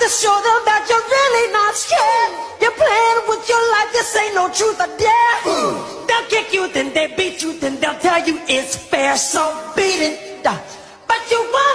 to show them that you're really not scared. You're playing with your life, this ain't no truth or dare. They'll kick you, then they beat you, then they'll tell you it's fair, so beat it. But you won't.